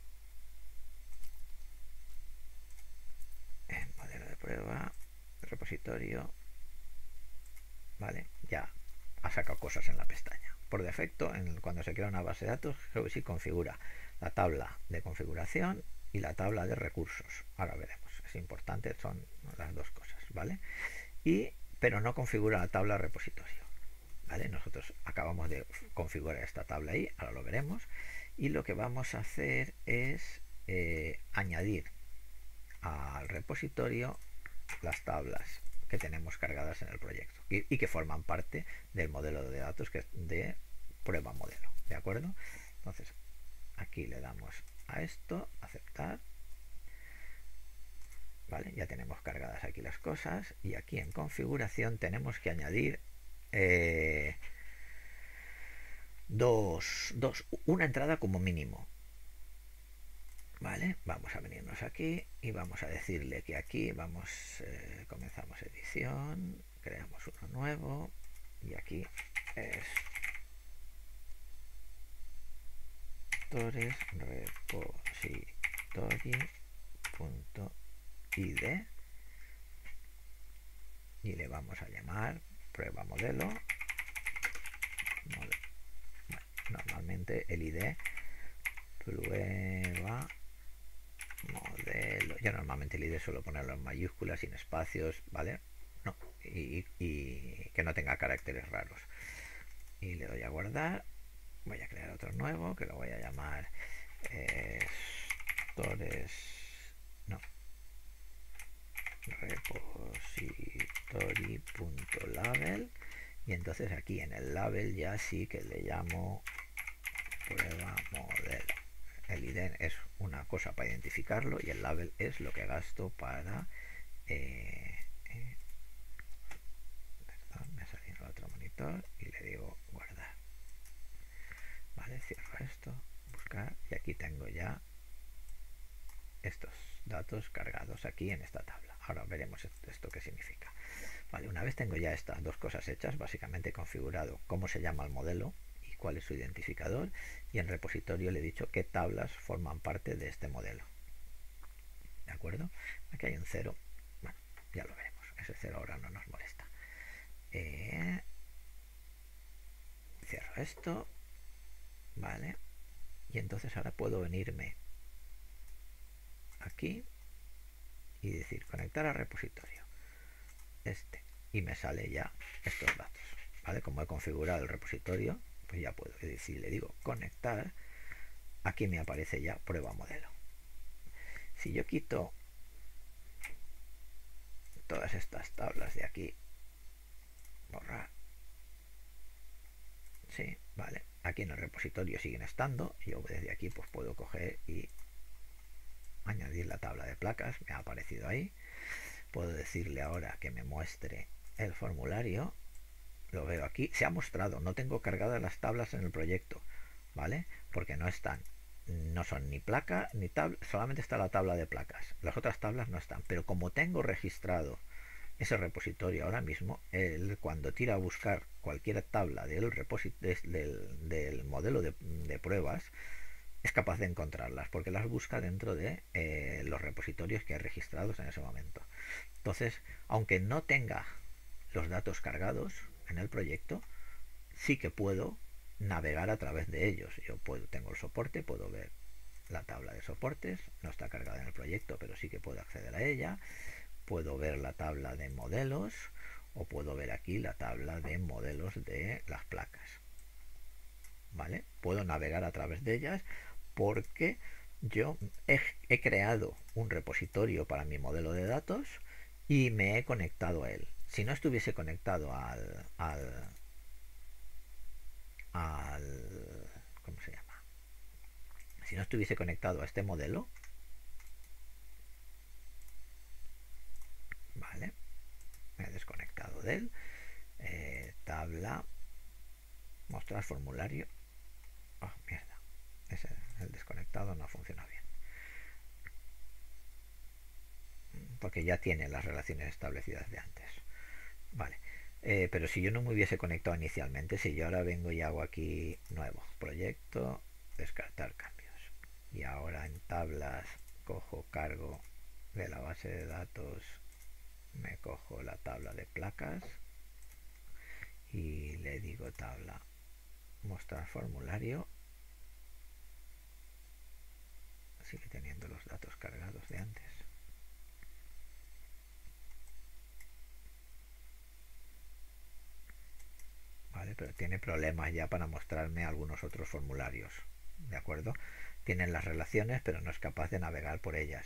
en modelo de prueba, repositorio, vale, ya ha sacado cosas en la pestaña. Por defecto, en, cuando se crea una base de datos, GeoBasic configura la tabla de configuración y la tabla de recursos. Ahora veremos, es importante, son las dos cosas, ¿vale? Y, pero no configura la tabla de repositorio, ¿vale? Nosotros acabamos de configurar esta tabla ahí, ahora lo veremos, y lo que vamos a hacer es eh, añadir al repositorio las tablas que tenemos cargadas en el proyecto y, y que forman parte del modelo de datos que es de prueba modelo, ¿de acuerdo? Entonces aquí le damos a esto, aceptar, vale, ya tenemos cargadas aquí las cosas y aquí en configuración tenemos que añadir eh, dos, dos, una entrada como mínimo. Vale, vamos a venirnos aquí y vamos a decirle que aquí vamos, eh, comenzamos edición, creamos uno nuevo y aquí es repository.id y le vamos a llamar prueba modelo. Modelo. Bueno, normalmente el I D prueba modelo. Yo normalmente el I D suelo ponerlo en mayúsculas, sin espacios, ¿vale? No, y, y que no tenga caracteres raros. Y le doy a guardar. Voy a crear otro nuevo que lo voy a llamar eh, stores. No. Repository.label. Y entonces aquí en el label ya sí que le llamo prueba modelo. El I D es una cosa para identificarlo y el label es lo que gasto para eh, eh, perdón, me ha salido el otro monitor y le digo guardar, vale, cierro esto, buscar y aquí tengo ya estos datos cargados aquí en esta tabla. Ahora veremos esto, esto qué significa. Vale, una vez tengo ya estas dos cosas hechas, básicamente he configurado cómo se llama el modelo y cuál es su identificador, y en repositorio le he dicho qué tablas forman parte de este modelo. ¿De acuerdo? Aquí hay un cero. Bueno, ya lo veremos. Ese cero ahora no nos molesta. Eh, cierro esto. Vale. Y entonces ahora puedo venirme aquí y decir conectar al repositorio. Este. Y me sale ya estos datos. ¿Vale? Como he configurado el repositorio, pues ya puedo decir, le digo conectar. Aquí me aparece ya prueba modelo. Si yo quito todas estas tablas de aquí, borrar, sí, vale, aquí en el repositorio siguen estando, yo desde aquí pues puedo coger y añadir la tabla de placas, me ha aparecido ahí. Puedo decirle ahora que me muestre el formulario, lo veo aquí, se ha mostrado, no tengo cargadas las tablas en el proyecto, ¿vale? Porque no están, no son ni placa ni tabla, solamente está la tabla de placas, las otras tablas no están, pero como tengo registrado ese repositorio ahora mismo, él cuando tira a buscar cualquier tabla del, del, del modelo de, de pruebas, es capaz de encontrarlas porque las busca dentro de eh, los repositorios que hay registrados en ese momento. Entonces, aunque no tenga los datos cargados en el proyecto, sí que puedo navegar a través de ellos. Yo puedo, tengo el soporte, puedo ver la tabla de soportes, no está cargada en el proyecto, pero sí que puedo acceder a ella. Puedo ver la tabla de modelos o puedo ver aquí la tabla de modelos de las placas. ¿Vale? Puedo navegar a través de ellas porque yo he, he creado un repositorio para mi modelo de datos y me he conectado a él. Si no estuviese conectado al, al, al ¿cómo se llama? Si no estuviese conectado a este modelo, vale, me he desconectado de él. Eh, tabla, mostrar formulario. Oh, mierda, ese, el desconectado no funciona bien. Porque ya tiene las relaciones establecidas de antes. Vale. Eh, pero si yo no me hubiese conectado inicialmente, si yo ahora vengo y hago aquí nuevo proyecto, descartar cambios, y ahora en tablas cojo cargo de la base de datos, me cojo la tabla de placas y le digo tabla mostrar formulario, sigue teniendo los datos cargados de antes. Vale, pero tiene problemas ya para mostrarme algunos otros formularios, ¿de acuerdo? Tienen las relaciones, pero no es capaz de navegar por ellas.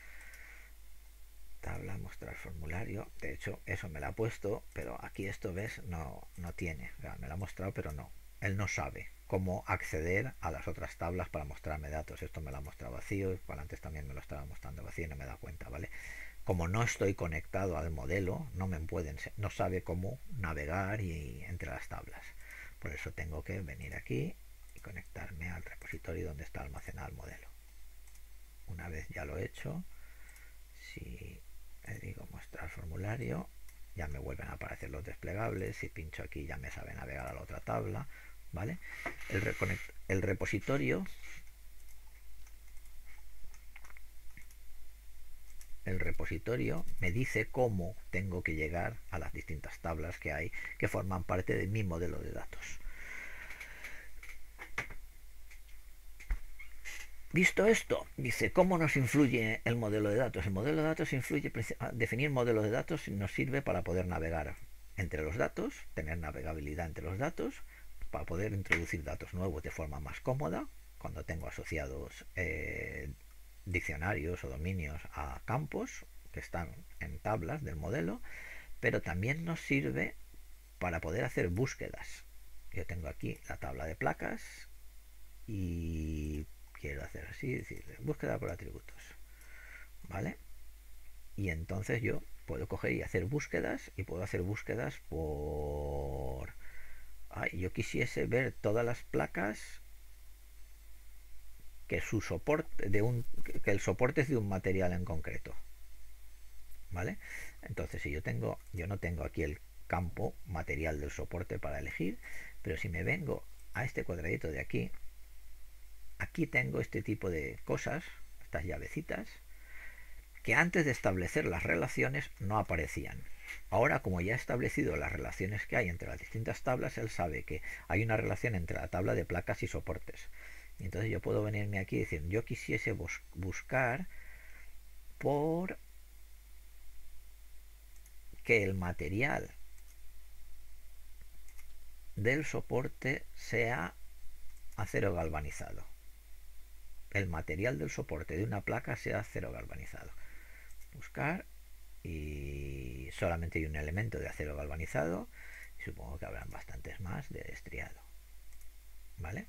Tabla, mostrar formulario, de hecho eso me lo ha puesto, pero aquí esto ves, no, no tiene, o sea, me lo ha mostrado, pero no, él no sabe cómo acceder a las otras tablas para mostrarme datos. Esto me lo ha mostrado vacío, para antes también me lo estaba mostrando vacío y no me da cuenta, ¿vale? Como no estoy conectado al modelo, no me pueden, no sabe cómo navegar y entre las tablas. Por eso tengo que venir aquí y conectarme al repositorio donde está almacenado el modelo. Una vez ya lo he hecho, si le digo mostrar formulario, ya me vuelven a aparecer los desplegables. Si pincho aquí ya me sabe navegar a la otra tabla, ¿vale? El, el repositorio el repositorio me dice cómo tengo que llegar a las distintas tablas que hay que forman parte de mi modelo de datos. Visto esto, dice, ¿cómo nos influye el modelo de datos? El modelo de datos influye, definir modelos de datos nos sirve para poder navegar entre los datos, tener navegabilidad entre los datos, para poder introducir datos nuevos de forma más cómoda, cuando tengo asociados eh, diccionarios o dominios a campos que están en tablas del modelo, pero también nos sirve para poder hacer búsquedas. Yo tengo aquí la tabla de placas y quiero hacer así, decir, búsqueda por atributos, ¿vale? Y entonces yo puedo coger y hacer búsquedas, y puedo hacer búsquedas por... Ay, yo quisiese ver todas las placas que su soporte de un que el soporte es de un material en concreto, ¿vale? Entonces si yo tengo yo no tengo aquí el campo material del soporte para elegir, pero si me vengo a este cuadradito de aquí, aquí tengo este tipo de cosas, estas llavecitas, que antes de establecer las relaciones no aparecían. Ahora, como ya he establecido las relaciones que hay entre las distintas tablas, él sabe que hay una relación entre la tabla de placas y soportes. Y entonces yo puedo venirme aquí y decir, yo quisiese bus buscar por que el material del soporte sea acero galvanizado. el material del soporte de una placa sea acero galvanizado. Buscar, y solamente hay un elemento de acero galvanizado, y supongo que habrán bastantes más de estriado, ¿vale?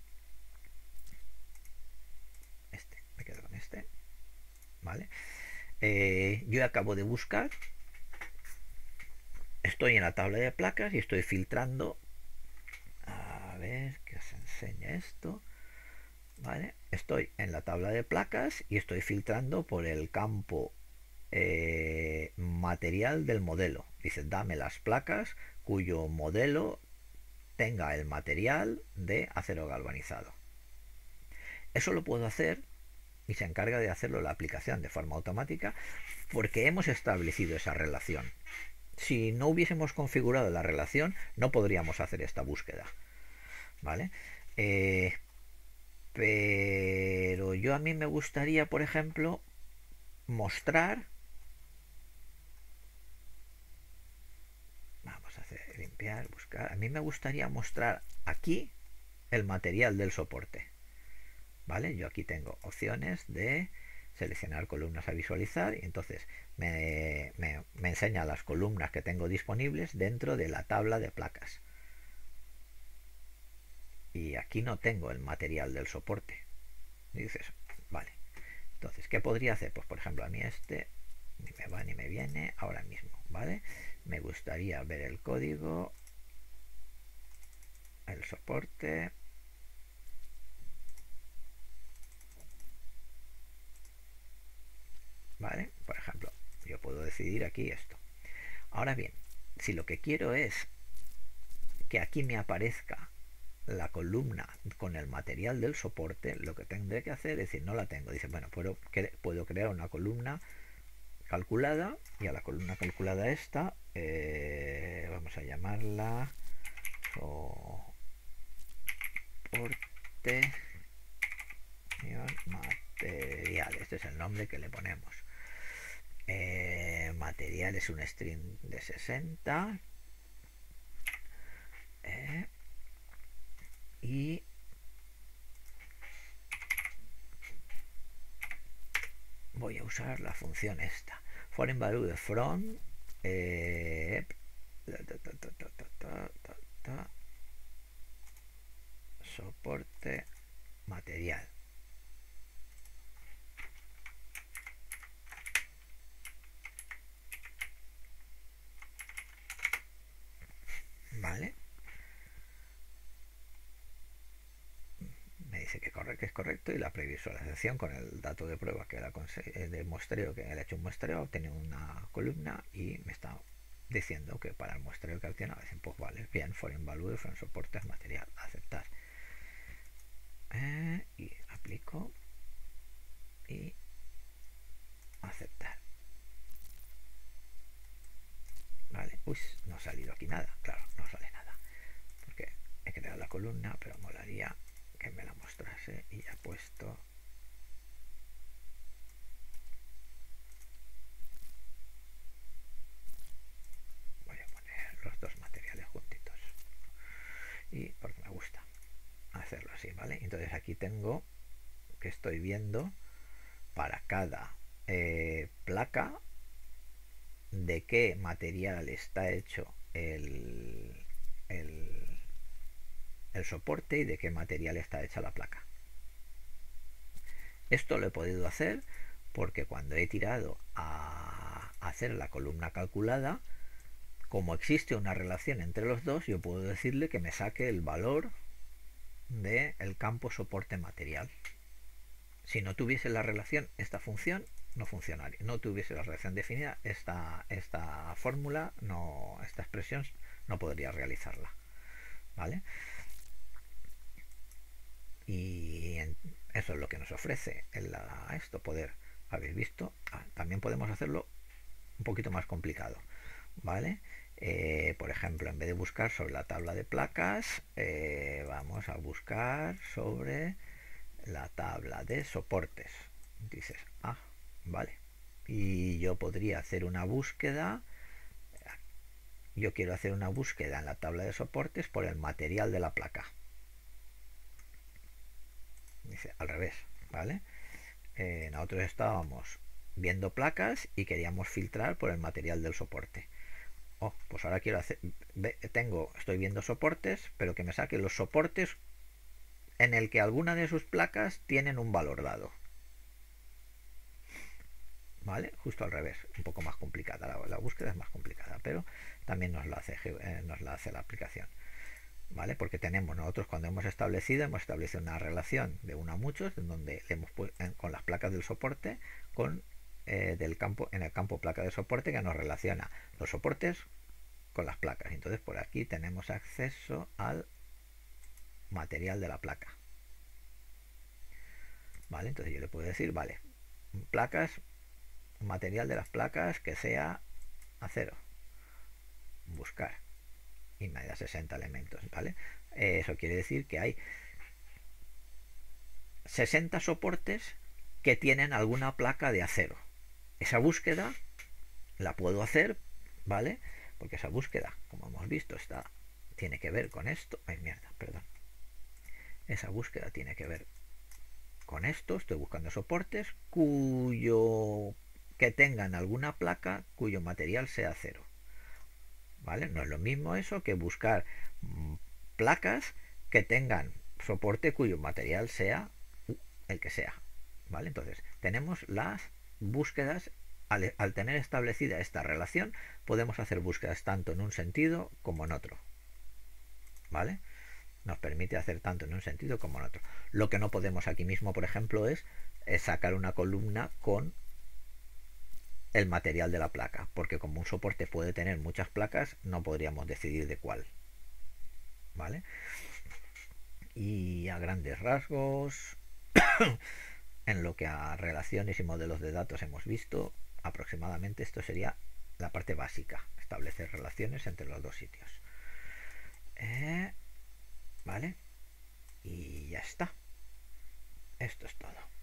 Este, me quedo con este, ¿vale? Eh, yo acabo de buscar, estoy en la tabla de placas y estoy filtrando. A ver que os enseñe esto, ¿vale? Estoy en la tabla de placas y estoy filtrando por el campo eh, material del modelo. Dice, dame las placas cuyo modelo tenga el material de acero galvanizado. Eso lo puedo hacer, y se encarga de hacerlo la aplicación de forma automática, porque hemos establecido esa relación. Si no hubiésemos configurado la relación, no podríamos hacer esta búsqueda, ¿vale? Eh, pero yo a mí me gustaría, por ejemplo, mostrar, vamos a hacer limpiar, buscar, a mí me gustaría mostrar aquí el material del soporte, ¿vale? Yo aquí tengo opciones de seleccionar columnas a visualizar, y entonces me, me, me enseña las columnas que tengo disponibles dentro de la tabla de placas, y aquí no tengo el material del soporte. Y dices, vale, entonces, ¿qué podría hacer? Pues por ejemplo, a mí este ni me va ni me viene ahora mismo, ¿vale? Me gustaría ver el código, el soporte, ¿vale? Por ejemplo, yo puedo decidir aquí esto. Ahora bien, si lo que quiero es que aquí me aparezca la columna con el material del soporte, lo que tendré que hacer es decir, no la tengo. Dice, bueno, puedo, puedo crear una columna calculada, y a la columna calculada esta eh, vamos a llamarla soporte material. Este es el nombre que le ponemos. Eh, material es un string de sesenta. Eh, y voy a usar la función esta, foreign value de from, eh, soporte material, ¿vale? Me dice que, corre, que es correcto, y la previsualización con el dato de prueba que la de muestreo, que le he hecho un muestreo, obtiene una columna y me está diciendo que para el muestreo que obtiene, dicen, pues vale, bien, foreign value from soporte material, aceptar, eh, y aplico y aceptar, vale. Uy, no ha salido aquí nada, claro, no sale nada porque he creado la columna, pero molaría que me la mostrase, y ya he puesto voy a poner los dos materiales juntitos, y porque me gusta hacerlo así, ¿vale? Entonces aquí tengo que estoy viendo para cada eh, placa de qué material está hecho el, el, el soporte y de qué material está hecha la placa. Esto lo he podido hacer porque cuando he tirado a hacer la columna calculada, como existe una relación entre los dos, yo puedo decirle que me saque el valor del campo soporte material. Si no tuviese la relación, esta función no funcionaría. No tuviese la relación definida, esta, esta fórmula, no, esta expresión no podría realizarla, ¿vale? Y eso es lo que nos ofrece el, esto, poder, habéis visto, ah, también podemos hacerlo un poquito más complicado, ¿vale? Eh, por ejemplo, en vez de buscar sobre la tabla de placas, eh, vamos a buscar sobre la tabla de soportes. Dices, ah, vale, y yo podría hacer una búsqueda, yo quiero hacer una búsqueda en la tabla de soportes por el material de la placa. Dice, al revés, ¿vale? Eh, nosotros estábamos viendo placas y queríamos filtrar por el material del soporte. Oh, pues ahora quiero hacer, tengo, estoy viendo soportes, pero que me saque los soportes en el que alguna de sus placas tienen un valor dado. ¿Vale? Justo al revés, un poco más complicada, la, la búsqueda es más complicada, pero también nos la hace, eh, nos la hace la aplicación. ¿Vale? Porque tenemos nosotros, cuando hemos establecido, hemos establecido una relación de uno a muchos, en donde le hemos puesto con las placas del soporte, con eh, del campo, en el campo placa de soporte, que nos relaciona los soportes con las placas. Entonces por aquí tenemos acceso al material de la placa. ¿Vale? Entonces yo le puedo decir, vale, placas, material de las placas que sea acero. Buscar. Y me da sesenta elementos, ¿vale? Eso quiere decir que hay sesenta soportes que tienen alguna placa de acero. Esa búsqueda la puedo hacer, ¿vale? Porque esa búsqueda, como hemos visto, está, tiene que ver con esto. Ay, mierda, perdón. Esa búsqueda tiene que ver con esto. Estoy buscando soportes cuyo que tengan alguna placa cuyo material sea acero. ¿Vale? No es lo mismo eso que buscar mmm, placas que tengan soporte cuyo material sea el que sea. ¿Vale? Entonces, tenemos las búsquedas. Al, al tener establecida esta relación, podemos hacer búsquedas tanto en un sentido como en otro. ¿Vale? Nos permite hacer tanto en un sentido como en otro. Lo que no podemos aquí mismo, por ejemplo, es, es sacar una columna con el material de la placa, porque como un soporte puede tener muchas placas, no podríamos decidir de cuál. ¿Vale? Y a grandes rasgos, en lo que a relaciones y modelos de datos hemos visto, aproximadamente esto sería la parte básica, establecer relaciones entre los dos sitios. Eh, ¿Vale? Y ya está. Esto es todo.